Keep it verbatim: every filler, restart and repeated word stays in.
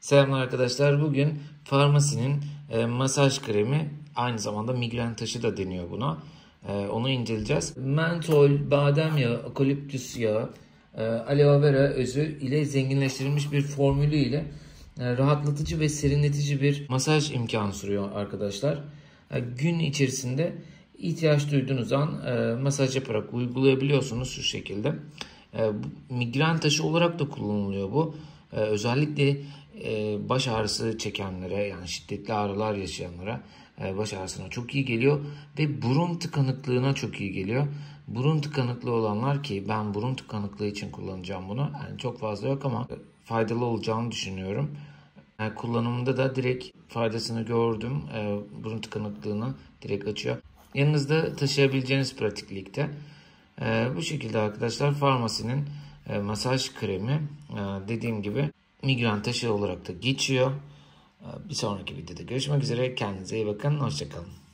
Selamlar arkadaşlar. Bugün Farmasi'nin e, masaj kremi, aynı zamanda migren taşı da deniyor buna. E, onu inceleyeceğiz. Mentol, badem yağı, okaliptüs yağı, e, aloe vera özü ile zenginleştirilmiş bir formülü ile e, rahatlatıcı ve serinletici bir masaj imkanı sunuyor arkadaşlar. E, gün içerisinde ihtiyaç duyduğunuz an e, masaj yaparak uygulayabiliyorsunuz şu şekilde. E, migren taşı olarak da kullanılıyor bu. E, özellikle e, baş ağrısı çekenlere, yani şiddetli ağrılar yaşayanlara e, baş ağrısına çok iyi geliyor ve burun tıkanıklığına çok iyi geliyor. Burun tıkanıklığı olanlar, ki ben burun tıkanıklığı için kullanacağım bunu. Yani çok fazla yok ama faydalı olacağını düşünüyorum. Yani kullanımında da direkt faydasını gördüm. E, burun tıkanıklığını direkt açıyor. Yanınızda taşıyabileceğiniz pratiklikte. Ee, bu şekilde arkadaşlar, Farmasi'nin e, masaj kremi e, dediğim gibi migren taşı olarak da geçiyor. E, bir sonraki videoda görüşmek üzere. Kendinize iyi bakın. Hoşça kalın.